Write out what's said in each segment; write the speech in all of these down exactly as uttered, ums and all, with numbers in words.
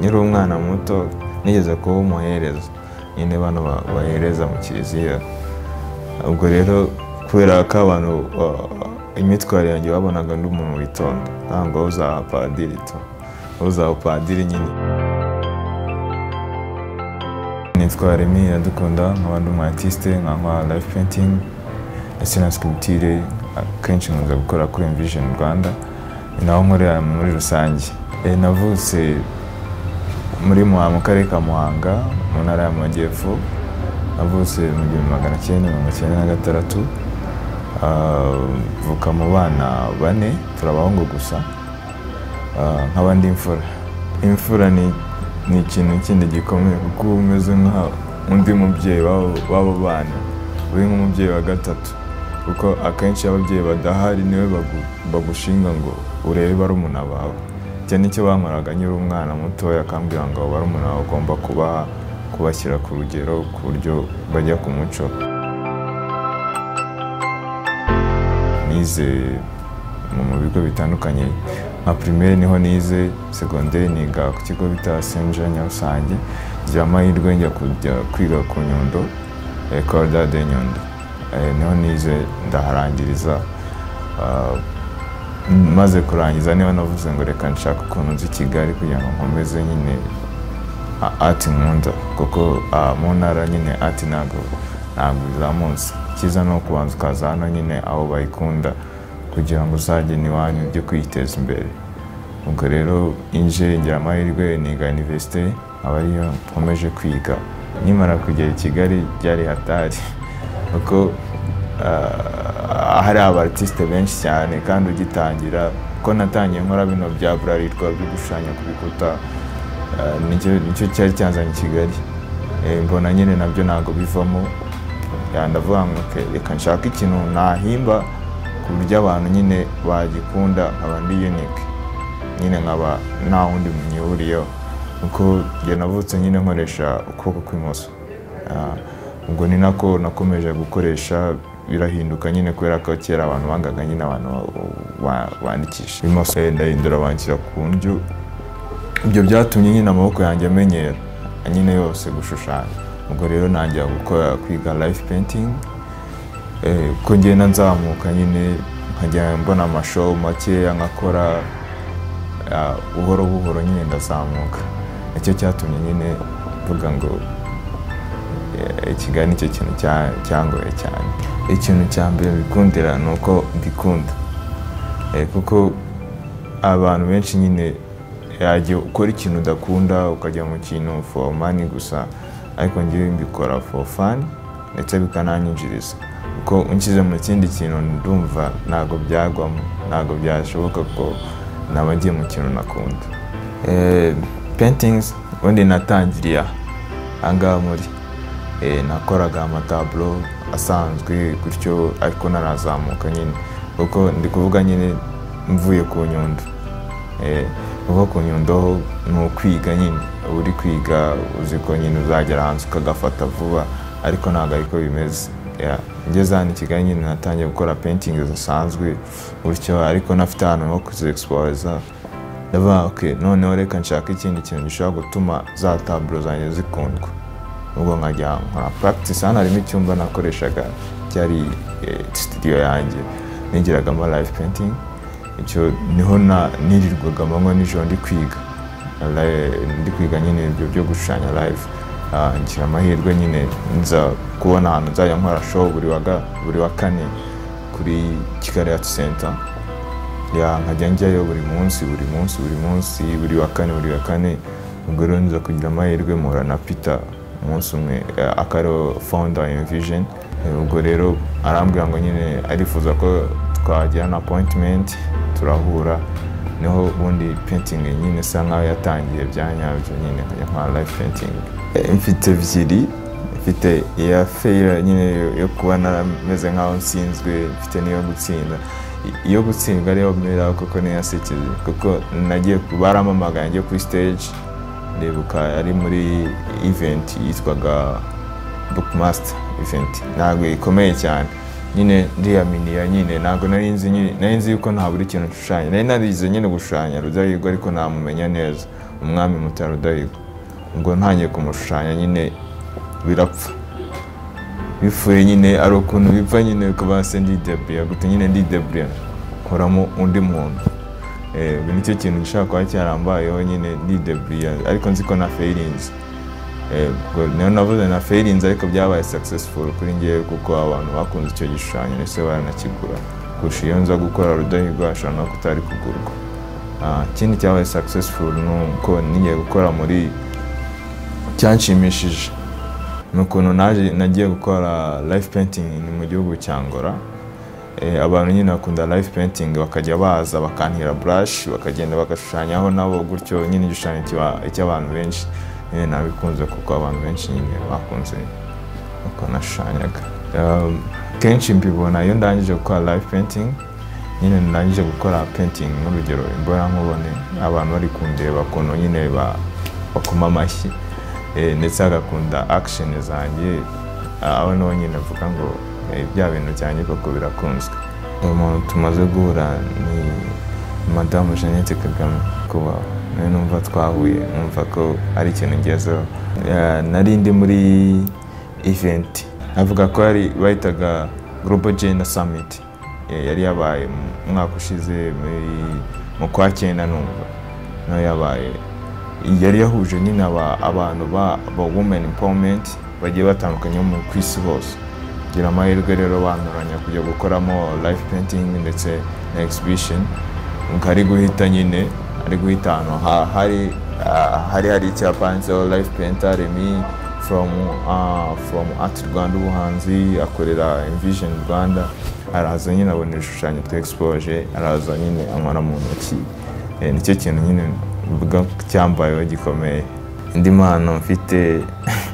nyiri umwana muto nigeze kuba umuhereza nyine bano bahereza mu kiliziya. Ubwo rero kubera ko abantu imitwarire yanjye babonaga ndi umuntu witonda ntabwo uzaba padiri to uzaba padiri nyine. Nitwa Remy Iradukunda nkaba ndi umu artiste nkaba live painting ndetse na sculpture akenshi nkunze gukora kuri Envision Rwanda naho nkorera muri rusange. Navutse muri mu karere ka Muhanga mu ntara y'Amajyepfo. Navutse mu gihumbi magana cyenda mirongo icyenda na gatandatu mvuka mu bana bane turabahungu gusa nkaba ndi imfura. Imfura ni ni ikintu kindi gikomeye kuko umeze nk'undi mubyeyi w'abo bana uri nk'umubyeyi wa gatatu kuko akenshi ababyeyi badahari niwe bagushinga ngo urebe barumuna bawe. Icyo nicyo bankoraga nyiri umwana mutoya akambwira ngo barumuna bawe ugomba kubaha kubashyira ku rugero ku buryo bajya ku muco. Nize mu bigo bitandukanye nka primaire niho nize, secondaire niga ku kigo bita Saint Jean Nyarusange, ngira amahirwe njya kujya kwiga ku Nyundo, Ecole d'Art de Nyundo. Niho nize ndaharangiriza. Maze kurangiza niho navuze ngo reka nshaka ukuntu nzi Kigali kugira ngo nkomeze nyine art nkunda kuko mu ntara nyine art ntabwo ntabwo izamutse. Cyiza no kubanza ukaza hano nyine aho bayikunda kugira ngo uzajye n'iwanyu ujye kwiteza imbere. Ubwo rero inje ngira amahirwe niga université aba ariyo nkomeje kwiga. Nimara kugera i Kigali byari hatari kuko hari aba artiste benshi cyane kandi ugitangira ko natangiye nkora bino bya burarirwa byo gushushanya ku bikuta nicyo cyari cyanzanye i Kigali. Mbona nyine nabyo ntabwo bivamo ndavuga ngo reka nshaka ikintu nahimba ku buryo abantu nyine bagikunda nkaba ndi unique nyine nkaba nta wundi munyihuriyeho kuko njye navutse nyine nkoresha ukuboko kw'imoso. Ubwo ni nako nakomeje gukoresha birahinduka nyine kubera ko kera abantu bangaga nyine abantu bandikisha imoso ndahindura banshyira ku buryo ibyo byatumye nyine amaboko yanjye amenyera nyine yose gushushanya. Ubwo rero nanjye gukora kwiga live painting ko ngenda nzamuka nyine nkajya mbona amashow makeya nkakora buhoro buhoro nyine ndazamuka. Icyo cyatumye nyine mvuga ngo Kigali nicyo kintu cyangoye cyane. Ikintu cya mbere bikundira ni uko mbikunda kuko abantu benshi nyine yagiye ukora ikintu udakunda ukajya mu kintu for money gusa, ariko ngiye mbikora for fun ndetse bikananyinjiriza kuko unshyize mu kindi kintu ndumva ntabwo byagwamo ntabwo byashoboka ko nabagiye mu kintu nakunda. Paintings ubundi natangiriye ahangaha muri nakoraga amatablo asanzwe gutyo ariko narazamuka nyine kuko ndi kuvuga nyine mvuye ku Nyundo. Kuva ku Nyundo ni ukwiga nyine uri kwiga uzi ko nyine uzagera hanze ukagafata vuba ariko ntabwo ariko bimeze. Ngeze hano i Kigali nyine natangiye gukora painting zisanzwe gutyo ariko nafite ahantu ho kuziexploza. Ndavuga okay noneho reka nshaka ikindi kintu gishobora gutuma za tablo zanjye zikundwa. Ubwo nkajya nkora practice hano harimo icyumba nakoreshaga cyari studio yanjye nigiragamo live painting. Icyo niho nirirwaga amanywa nijoro ndi kwiga ndi kwiga nyine ibyo byo gushushanya live. Ngira amahirwe nyine nza kubona ahantu nzajya nkora show buri wa kane kuri Kigali Art Center. Nkajya njyayo buri munsi buri munsi buri munsi buri wa kane buri wa kane. Ubwo rero nza kugira amahirwe mpura na Peter umunsi umwe akaro founder Envision. Ubwo rero arambwira ngo nyine arifuza ko twagirana appointment turahura niho ubundi painting nyine sa nkaho yatangiye byanyabyo nyine nkajya nkora live painting. Mfite ebyiri, mfite iya failure nyine yo kuba narameze nkaho nsinzwe, mfite niyo gutsinda. Iyo gutsindwa ariyo mera kuko niyasekeje kuko nagiye baramamaganye njye kuri stage ndibuka ari muri event yitwaga Bookmaster event ntabwo ikomeye cyane nyine ndiyaminiya nyine ntabwo nari nzi nyine nari nzi yuko nta buri kintu nshushanya nari narize nyine gushushanya Rudahigwa ariko namumenya neza. umwami Mutara Rudahigwa. Ubwo ntangiye kumushushanya nyine birapfa bifuye nyine ari ukuntu bipfa nyine ukaba se ndidebuye gute nyine ndidebuye nkoramo undi muntu. Eh nicyo kintu gishaka kwa cyarambayeho nyine ndidebuye ariko nzi ko na failings. Eh ubwo niyo navuze na failings ariko byabaye successful kuri ngiye kuko abantu bakunze icyo gishushanyo nese baranakigura kurusha iyo nza gukora Rudahigwa ashobora no kutari kugurwa. Ah ikindi cyabaye successful nuko nigiye gukora muri cyanshimishije nukuntu naje nagiye gukora live painting mu gihugu cya Angola. Eh abantu nyine bakunda live painting bakajya baza bakantira brush bakagenda bagashushanyaho nabo gutyo nyine igishushanyo cy'abantu benshi. Eh nabikunze kuko abantu benshi nyine bakunze uko nashushanyaga. Kenshi mbibona iyo ndangije gukora live painting nyine ndangije gukora painting n'urugero imbora nkubone abantu bari kundeba kono nyine bakoma amashyi ndetse agakunda action zanjye aho no nyine avuga ngo bya bintu cyane koko birakunzwe. Umuntu tumaze guhura ni Madame Jeannette Kagame kuba numva twahuye numva ko ari ikintu ngezeho. Nari ndi muri event avuga ko ari bayitaga Global Gender Summit yari yabaye umwaka ushize mu kwa cyenda numva no yabaye yari yahuje nyine abantu ba women empowerment bagiye batandukanye mu kwisi hose. Gira amahirwe rero banturanya kujya gukoramo live painting ndetse na exhibition nkari guhita nyine ari guhita hano hari hari hari icyapa cyo live painter Remy from uh, from Art Rwanda ubuhanzi akorera Envision Rwanda araza nyine abona ibishushanyo twe expose araza nyine amara mu ntoki. Eh nicyo kintu nyine uvuga cyambaye gikomeye. Indi mpano mfite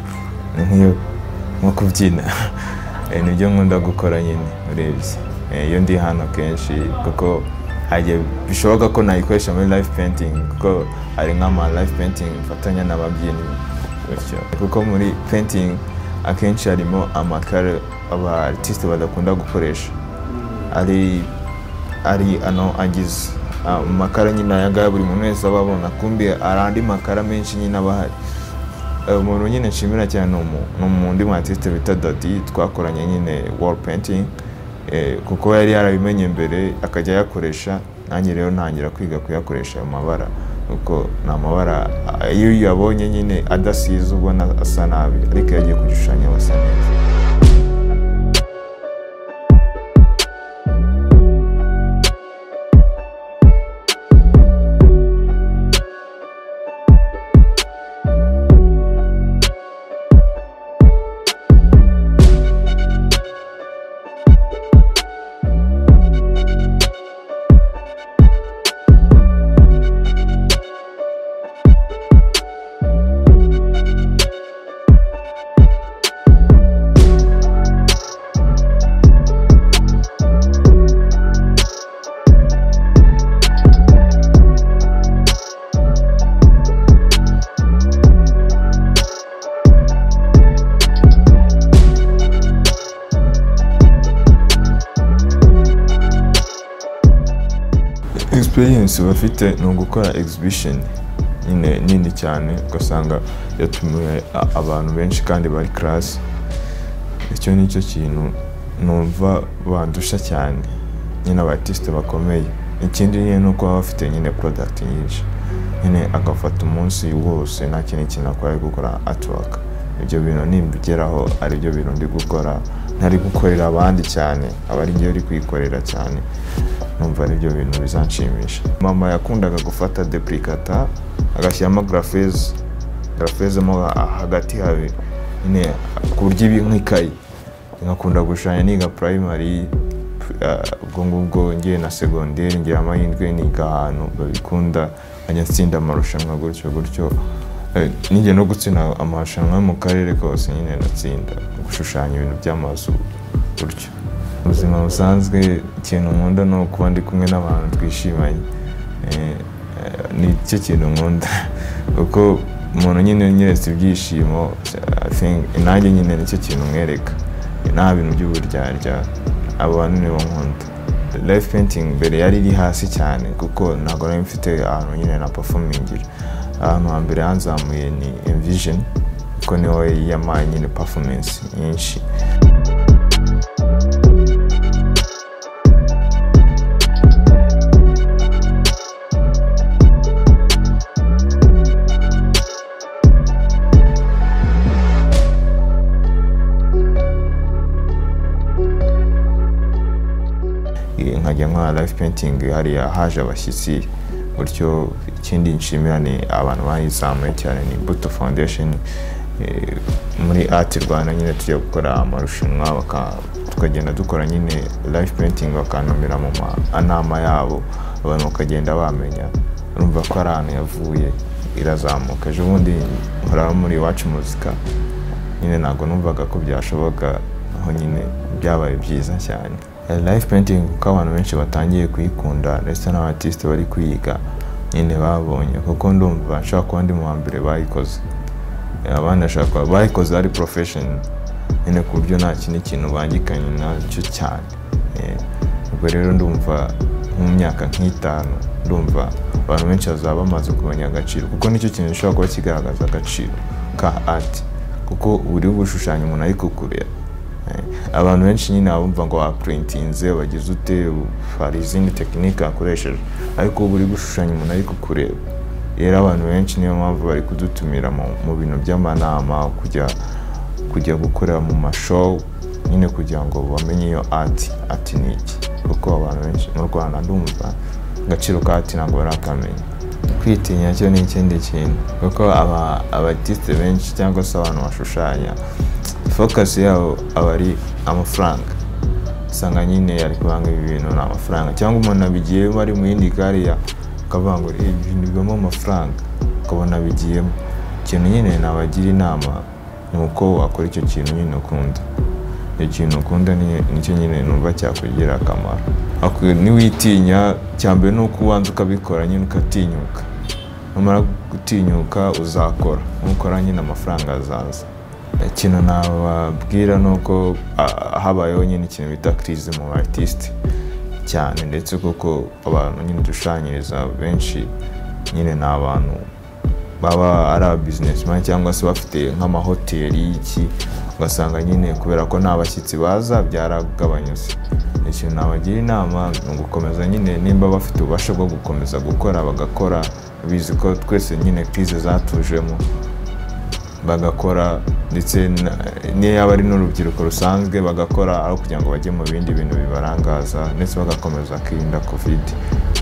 niyo nko kubyina. Eh nibyo nkunda gukora nyine urebye. Eh iyo ndi hano kenshi kuko haje bishoboka ko nayikoresha muri live painting kuko ari nk'ama live painting mfatanya n'ababyini gutyo. Kuko muri painting akenshi harimo amakara aba artiste badakunda gukoresha. Ari ari ano agize makara nyine ayaga buri muntu wese ababona kumbi arandi makara menshi nyine abahari. Umuntu nyine nshimira cyane no ndi mu artiste bita Dadi twakoranye nyine wall painting eh kuko yari yarabimenye mbere akajya yakoresha nanjye rero ntangira kwiga kuyakoresha mu mabara kuko na mabara iyo yabonye nyine adasize ubona asa nabi ariko yagiye kugishanya basa neza. Experience bafite no gukora exhibition nyine nini cyane ugasanga yatumiye abantu benshi kandi bari class. Icyo nicyo kintu numva bandusha cyane nyine abartiste bakomeye. Ikindi nyine nuko bafite nyine product nyinshi nyine agafata umunsi wose nta kintu kinakora gukora artwork. Ibyo bintu nimbigeraho ari byo bintu ndi gukora ntari gukorera abandi cyane abari ngiye uri kwikorera cyane numva ari byo bintu bizanshimisha. Mama yakundaga gufata deplicata agashyiramo graphese graphese mo hagati habe nyine ku buryo ibi nk'ikayi ngakunda gushushanya niga primary ubwo ngubwo ngiye na secondaire ngiye amahindwe niga ahantu babikunda ajya tsinda amarushanwa gutyo gutyo. Nige no gutsinda amarushanwa mu karere kose nyine natsinda gushushanya ibintu by'amazu gutyo. Ubuzima busanzwe ikintu nkunda no kuba ndi kumwe n'abantu twishimanye. Ni cyo kintu nkunda kuko umuntu nyine nyeretse ibyishimo I think nanjye nyine nicyo kintu mwereka nta bintu by'uburyarya abantu nibo nkunda. Live painting mbere yari iri hasi cyane kuko ntabwo nari mfite ahantu nyine na performing ahantu hambere yanzamuye ni Envision kuko niho yamaye nyine performance nyinshi. Nkajya nkora live painting hariya haje abashyitsi gutyo. Ikindi nshimira ni abantu bayizamuye cyane ni Buto Foundation muri Art Rwanda nyine tujya gukora amarushanwa tukagenda dukora nyine live painting bakanumira mu manama yabo abantu bakagenda bamenya urumva ko ari ahantu yavuye irazamuka. Ejo bundi nkora muri Iwacu Muzika nyine ntabwo numvaga ko byashoboka aho nyine byabaye byiza cyane. Live painting kuko abantu benshi batangiye kuyikunda ndetse n'abartiste bari kuyiga nyine babonye kuko ndumva nshaka kuba ndi mu mbere bayikoze. Abandi ashaka bayikoze ari profession nyine ku buryo nta kintu kintu bangikanye nacyo cyane. Ubwo rero ndumva mu myaka nk'itanu ndumva abantu benshi bazaba bamaze kumenya agaciro kuko nicyo kintu gishobora kuba kigaragaza agaciro ka art kuko uri gushushanya umuntu ari kukureba. Abantu benshi nyine abumva ngo baprintinze bagize ute hari izindi technique akoresheje ariko uri gushushanya umuntu ari kukureba. Rero abantu benshi niyo mpamvu bari kudutumira mu bintu by'amanama kujya kujya gukorera mu mashow nyine kugira ngo bamenye iyo art art ni iki kuko abantu benshi mu Rwanda ndumva agaciro ka art ntabwo barakamenya. Kwitinya cyo ni ikindi kintu kuko aba abartiste benshi cyangwa se abantu bashushanya focus yabo abari amafaranga. Usanga nyine ari kubanga ibintu na amafaranga cyangwa umuntu abigiye bari mu yindi kariya akavuga ngo ibintu bigamo amafaranga ukabona bigiyemo. Ikintu nyine nabagira inama nuko wakora icyo kintu nyine ukunda. Icyo kintu ukunda nicyo nyine numva cyakugira akamaro. Niwitinya cyambere nuko ubanza ukabikora nyine ukatinyuka. Numara gutinyuka uzakora ukora nyine amafaranga azaza. Ikintu nababwira nuko habayeho nyine ikintu bita crise mu artiste cyane ndetse kuko abantu nyine dushushanyiriza benshi nyine n'abantu baba ari businessman cyangwa se bafite nk'amahoteli y'iki ugasanga nyine kubera ko nta bashyitsi baza byaragabanyutse. Ikintu nabagira inama ni ugukomeza nyine nimba bafite ububasha bwo gukomeza gukora bagakora bizi ko twese nyine crise zatujemo bagakora ndetse niyo yaba ari n'urubyiruko rusanzwe bagakora aho kugira ngo bajye mu bindi bintu bibarangaza ndetse bagakomeza kwirinda covid